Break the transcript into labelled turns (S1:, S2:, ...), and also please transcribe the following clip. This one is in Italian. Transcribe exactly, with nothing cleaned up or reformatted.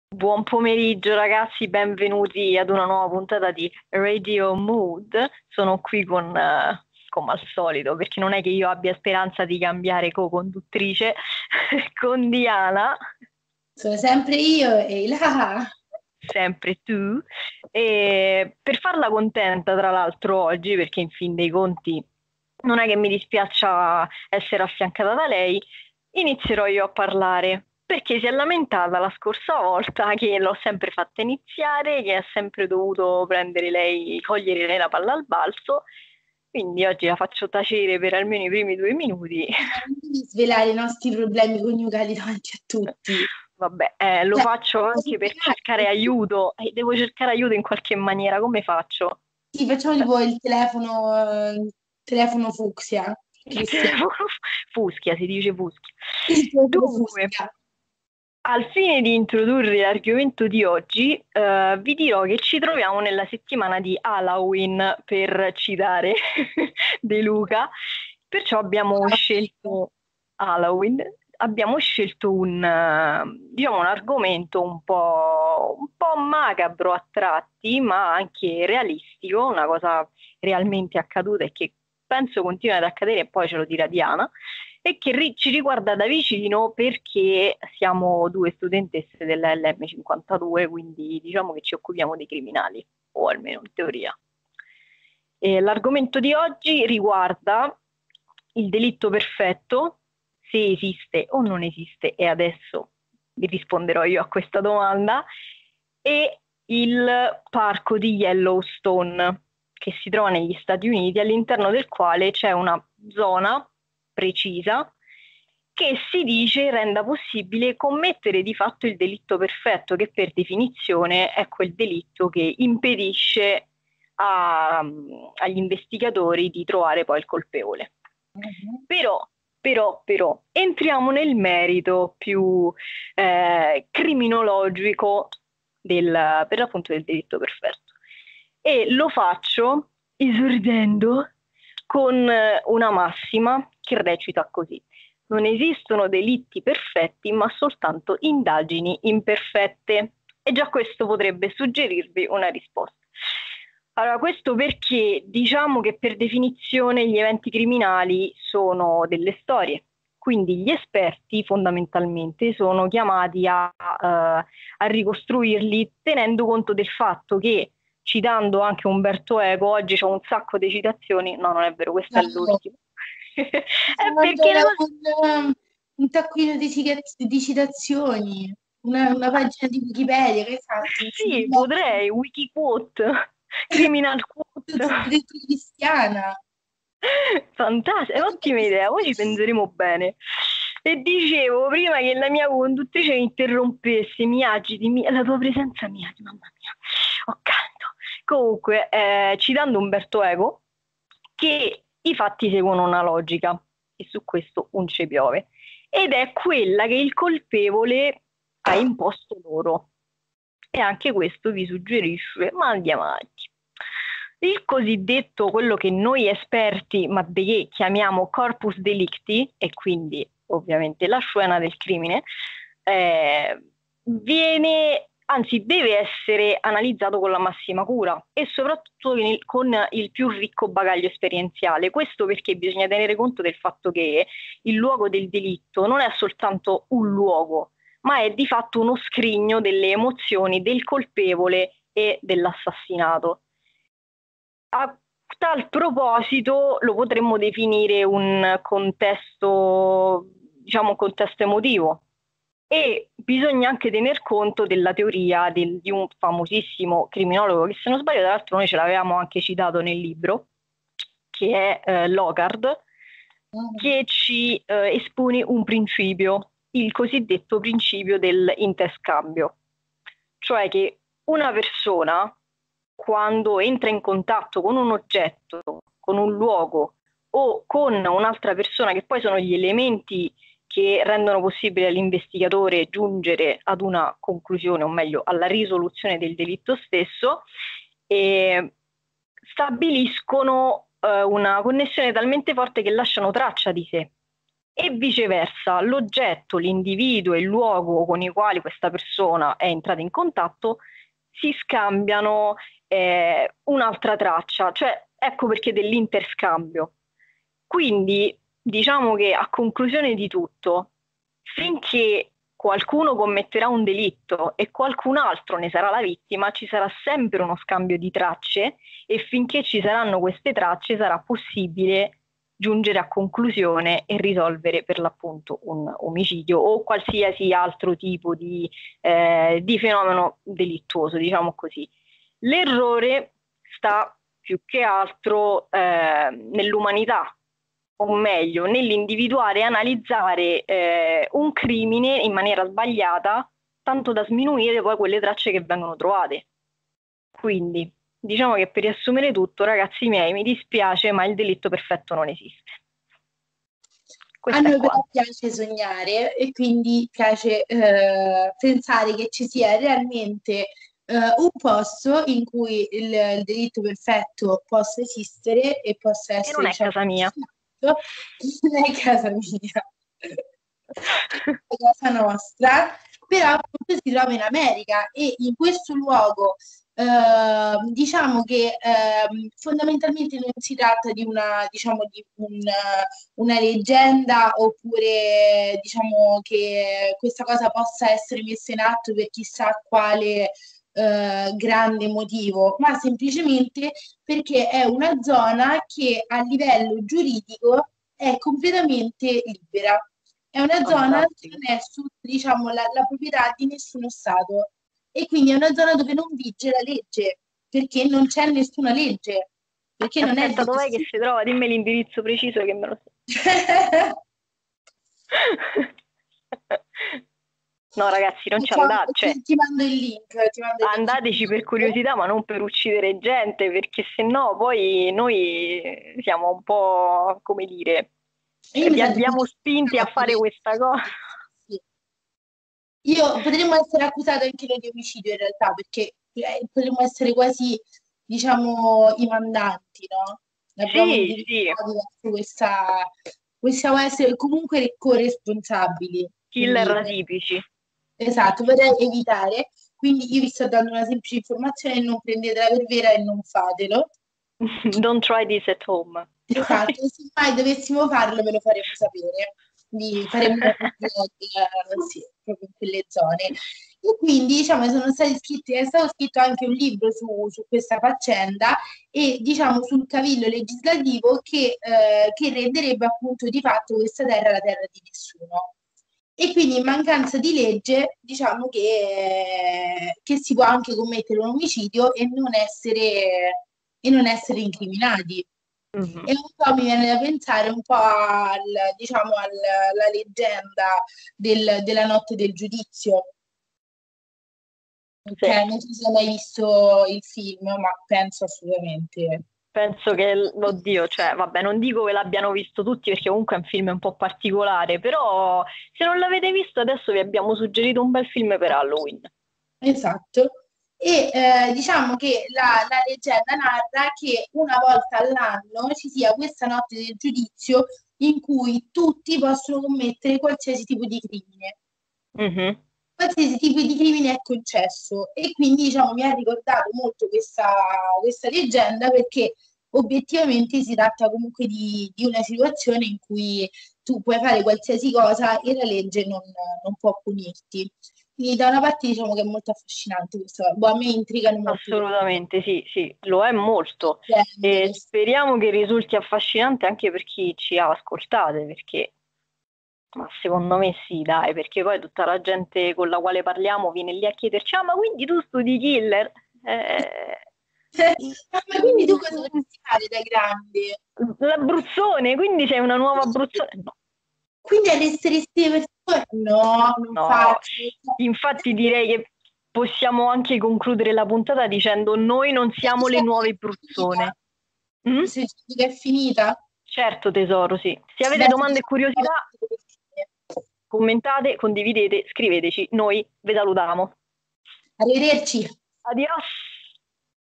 S1: Buon pomeriggio ragazzi, benvenuti ad una nuova puntata di Radio Mood. Sono qui con, eh, come al solito, perché non è che io abbia speranza di cambiare co-conduttrice, con Diana,
S2: Sono sempre io e Ilaha.
S1: sempre tu, e per farla contenta tra l'altro oggi, perché in fin dei conti non è che mi dispiaccia essere affiancata da lei, inizierò io a parlare. Perché si è lamentata la scorsa volta che l'ho sempre fatta iniziare, che ha sempre dovuto prendere lei, cogliere lei la palla al balzo, quindi oggi la faccio tacere per almeno i primi due minuti.
S2: Non devi svelare i nostri problemi coniugali davanti a tutti.
S1: Vabbè, eh, lo
S2: Cioè,
S1: faccio
S2: posso
S1: anche per cercare
S2: spiegarti?
S1: aiuto, e devo cercare aiuto in qualche maniera, come faccio?
S2: Sì, facciamo tipo il telefono, eh, telefono fucsia,
S1: Il
S2: cristiano.
S1: telefono fuschia, si dice fuschia.
S2: Il telefono
S1: Dunque,
S2: fucsia.
S1: al fine di introdurre l'argomento di oggi, eh, vi dirò che ci troviamo nella settimana di Halloween, per citare De Luca, perciò abbiamo scelto Halloween, abbiamo scelto un, eh, diciamo, un argomento un po', un po' macabro a tratti, ma anche realistico, una cosa realmente accaduta e che penso continui ad accadere, e poi ce lo dirà Diana, e che ri- ci riguarda da vicino perché siamo due studentesse della L M cinquantadue, quindi diciamo che ci occupiamo dei criminali, o almeno in teoria. E l'argomento di oggi riguarda il delitto perfetto, se esiste o non esiste, e adesso vi risponderò io a questa domanda, e il parco di Yellowstone, che si trova negli Stati Uniti, all'interno del quale c'è una zona precisa che si dice renda possibile commettere di fatto il delitto perfetto, che per definizione è quel delitto che impedisce a- agli investigatori di trovare poi il colpevole.
S2: Mhm.
S1: Però, però, però, entriamo nel merito più eh, criminologico del, per l'appunto del delitto perfetto. E lo faccio esordendo con eh, una massima che recita così: non esistono delitti perfetti, ma soltanto indagini imperfette. E già questo potrebbe suggerirvi una risposta. Allora, questo perché diciamo che per definizione gli eventi criminali sono delle storie, quindi gli esperti fondamentalmente sono chiamati a, eh, a ricostruirli tenendo conto del fatto che, citando anche Umberto Eco, oggi c'è un sacco di citazioni, no, non è vero, questa è
S2: Bravo.
S1: l'ultima,
S2: Mi
S1: è
S2: sto
S1: perché la
S2: mandando
S1: cosa...
S2: un, un taccuino di, ciga- di citazioni, una, una pagina di Wikipedia, che hai fatto?
S1: Sì, potrei, Wikiquote, Criminal Quote.
S2: Detto cristiana.
S1: Fantastico, è ottima idea, poi ci penseremo bene. E dicevo, prima che la mia conduttrice mi interrompesse, mi agiti, mi- la tua presenza mi agita, mamma mia, ho canto. Comunque, eh, citando Umberto Eco, che i fatti seguono una logica, e su questo un ce piove, ed è quella che il colpevole ha imposto loro. E anche questo vi suggerisce, ma andiamo avanti. Il cosiddetto, quello che noi esperti, ma che chiamiamo corpus delicti, e quindi ovviamente la scena del crimine, eh, viene, anzi deve essere analizzato con la massima cura e soprattutto il- con il più ricco bagaglio esperienziale. Questo perché bisogna tenere conto del fatto che il luogo del delitto non è soltanto un luogo, ma è di fatto uno scrigno delle emozioni del colpevole e dell'assassinato. A tal proposito lo potremmo definire un contesto, diciamo un contesto emotivo, e bisogna anche tener conto della teoria del- di un famosissimo criminologo che, se non sbaglio, tra l'altro noi ce l'avevamo anche citato nel libro, che è eh, Locard,
S2: Mhm.
S1: che ci eh, espone un principio, il cosiddetto principio del interscambio, cioè che una persona, quando entra in contatto con un oggetto, con un luogo o con un'altra persona, che poi sono gli elementi che rendono possibile all'investigatore giungere ad una conclusione, o meglio alla risoluzione del delitto stesso, e stabiliscono eh, una connessione talmente forte che lasciano traccia di sé. e viceversa, l'oggetto, l'individuo e il luogo con i quali questa persona è entrata in contatto si scambiano eh, un'altra traccia, cioè ecco perché dell'interscambio. Quindi diciamo che a conclusione di tutto, finché qualcuno commetterà un delitto e qualcun altro ne sarà la vittima, ci sarà sempre uno scambio di tracce e finché ci saranno queste tracce sarà possibile giungere a conclusione e risolvere per l'appunto un omicidio o qualsiasi altro tipo di, eh, di fenomeno delittuoso, diciamo così. L'errore sta più che altro eh, nell'umanità, o meglio, nell'individuare e analizzare eh, un crimine in maniera sbagliata, tanto da sminuire poi quelle tracce che vengono trovate. Quindi, diciamo che per riassumere tutto, ragazzi miei, mi dispiace, ma il delitto perfetto non esiste.
S2: A noi però piace sognare e quindi piace eh, pensare che ci sia realmente eh, un posto in cui il, il delitto perfetto possa esistere e possa essere...
S1: E non è
S2: diciamo,
S1: casa mia.
S2: Non è casa mia. È casa nostra, però appunto si trova in America e in questo luogo eh, diciamo che eh, fondamentalmente non si tratta di una, diciamo, di un, una leggenda oppure diciamo che questa cosa possa essere messa in atto per chissà quale eh, grande motivo, ma semplicemente perché è una zona che a livello giuridico è completamente libera. È una zona che non è su, diciamo, la, la proprietà di nessuno Stato e quindi è una zona dove non vige la legge, perché non c'è nessuna legge. Perché non
S1: Aspetta,
S2: è
S1: dov'è che si trova? Dimmi l'indirizzo preciso che me lo so. No, ragazzi, non ci andate. Cioè,
S2: ti, ti mando il link. Ti mando il
S1: andateci
S2: link.
S1: per curiosità, ma non per uccidere gente, perché sennò poi noi siamo un po', come dire, vi abbiamo spinti a fare questa cosa.
S2: Sì. Io potremmo essere accusati anche noi di omicidio in realtà, perché eh, potremmo essere quasi, diciamo, i mandanti, no? Abbiamo
S1: Sì, sì.
S2: verso questa, possiamo essere comunque corresponsabili.
S1: Killer atipici.
S2: Esatto, vorrei evitare. Quindi io vi sto dando una semplice informazione, non prendetela per vera e non fatelo.
S1: Don't try this at home.
S2: Esatto, se mai dovessimo farlo ve lo faremo sapere. Quindi faremo un vlog, sì, proprio in quelle zone. E quindi diciamo sono stati scritti, è stato scritto anche un libro su, su questa faccenda e diciamo sul cavillo legislativo che, eh, che renderebbe appunto di fatto questa terra la terra di nessuno. E quindi in mancanza di legge diciamo che, che si può anche commettere un omicidio e non essere, e non essere incriminati. Mm-hmm. E un po' mi viene da pensare un po' al, diciamo, al, alla leggenda del, della notte del giudizio. Ok, sì. Non so se hai mai visto il film, ma penso assolutamente.
S1: Penso che, oddio, cioè, vabbè, non dico che l'abbiano visto tutti perché comunque è un film un po' particolare, però se non l'avete visto adesso vi abbiamo suggerito un bel film per Halloween.
S2: Esatto. E eh, diciamo che la, la leggenda narra che una volta all'anno ci sia questa notte del giudizio in cui tutti possono commettere qualsiasi tipo di crimine. Mm-hmm. Qualsiasi tipo di crimine è concesso e quindi diciamo mi ha ricordato molto questa, questa leggenda perché obiettivamente si tratta comunque di, di una situazione in cui tu puoi fare qualsiasi cosa e la legge non, non può punirti. Quindi da una parte diciamo che è molto affascinante questo, boh, a me intrigano molto.
S1: Assolutamente, sì, sì, lo è molto. E speriamo che risulti affascinante anche per chi ci ha ascoltate, perché ma secondo me sì, dai, perché poi tutta la gente con la quale parliamo viene lì a chiederci, ah, ma quindi tu studi killer? Eh...
S2: ma quindi tu cosa vorresti fare da grande?
S1: L'Abruzzone, quindi sei una nuova Abruzzone? No.
S2: Quindi arresteresti le persone? No, non
S1: no.
S2: faccio.
S1: Infatti direi che possiamo anche concludere la puntata dicendo noi non siamo le nuove Bruzzone.
S2: Mm? Se è finita?
S1: Certo tesoro, sì. Se avete Beh, domande e curiosità, commentate, condividete, scriveteci, noi vi salutiamo.
S2: Arrivederci.
S1: Adios.